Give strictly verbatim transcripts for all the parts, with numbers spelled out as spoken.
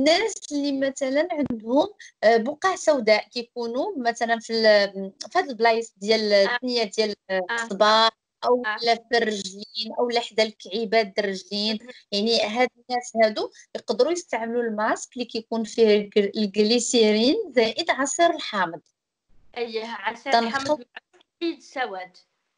الناس اللي مثلًا عندهم آآ بقع سوداء كيكونوا مثلًا في ال في هاد البلايص ديال آه، الثنية ديال آه، الصباع آه، أولا في الرجلين أولا حدا الكعيبات د الرجلين، اهم، يعني هاد الناس هادو يقدروا يستعملوا الماسك اللي كيكون فيه الج الجليسيرين زائد عصير الحامض. أييه عسل الحامض تنخلط مع تحيد السواد.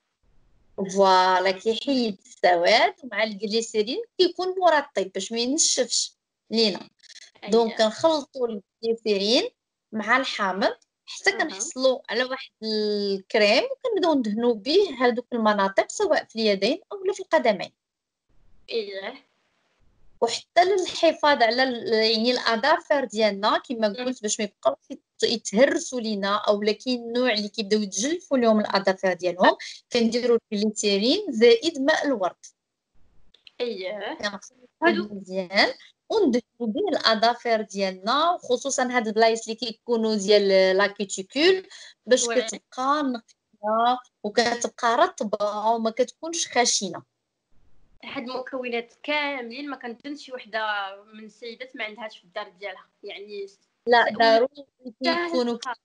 فوالا كيحيد السواد ومع الجليسيرين كيكون مرطب باش ما ينشفش لينا. دونك أييه، كنخلطوا الجليسيرين مع الحامض حتى أها، كنحصلوا على واحد الكريم وكنبداو ندهنوا به هادوك المناطق سواء في اليدين أولا في القدمين. أييه، وحتى للحفاظ على ال يعني الأظافر ديالنا كيما إمم، قُلت باش ما يبقاوش يت يتهرسوا لينا أولا كاين النوع اللي كيبداو يتجلفوا ليهم الأظافر ديالهم، كنديروا الجليسيرين زائد ماء الورد. أييه، كنخلطوه هادو مزيان وندهنوا به الأظافر ديالنا وخصوصًا هاد البلايص اللي كيكونوا ديال la cuticule باش ouais. كتبقى نقية وكتبقى رطبة وما كتكونش خشنة. هاد المكونات كاملين ما كنظنش شي وحده من السيدات ما عندهاش في الدار ديالها، يعني س لأ ولا ضروري ساهل كيكونوا تلقاه.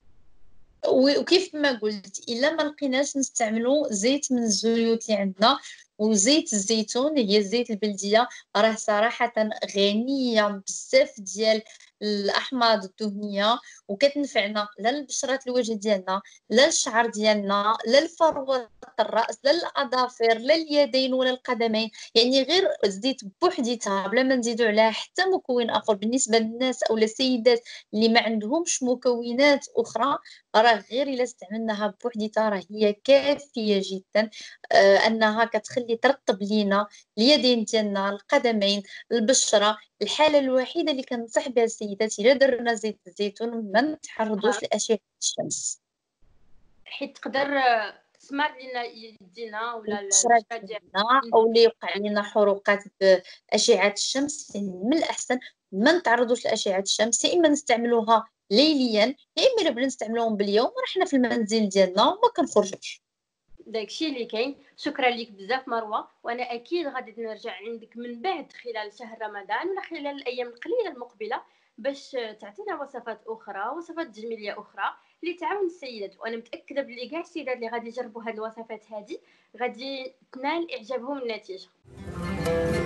و وكيف ما قُلت إلا ما لقيناش نستعملوا زيت من الزيوت اللي عندنا، وزيت الزيتون هي الزيت البلدية راه صراحةً غنية بزاف ديال الأحماض الدهنية، وكتنفعنا لا لبشرة الوجه ديالنا، لا الشعر ديالنا، لا لفروة الرأس، لا الأظافر، لا اليدين ولا القدمين، يعني غير الزيت بوحديتها بلا ما نزيدو عليها حتى مكون آخر بالنسبة للناس أولا السيدات اللي ما عندهمش مكونات أخرى راه غير إلا استعملناها بوحديتها راه هي كافية جدًا، آآ أنها كتخلّي ترطّب لينا اليدين ديالنا، القدمين، البشرة. الحالة الوحيدة اللي كننصح بها السيدات إلا درنا زيت الزيتون ما آه، نتعرضوش لأشعة الشمس، حيت تقدر تسمر لينا يدينا ولا ال البشرة البشرة ديالنا ديالنا. أو لا يوقع لينا حروقات بأشعة الشمس، يعني من الأحسن ما نتعرضوش لأشعة الشمس، يا إما نستعملوها ليليًا، يا إما إلا بغينا نستعملوهم باليوم راه حنا في المنزل ديالنا وما كنخرجوش. داك الشي اللي كاين. شكرًا ليك بزاف مروة، وأنا أكيد غادي نرجع عندك من بعد خلال شهر رمضان ولا خلال الأيام القليلة المقبلة باش تعطينا وصفات أخرى، وصفات تجميلية أخرى اللي تعاون السيدات، وأنا متأكدة بلي كاع السيدات اللي غادي يجربوا هاد الوصفات هادي غادي تنال إعجابهم النتيجة.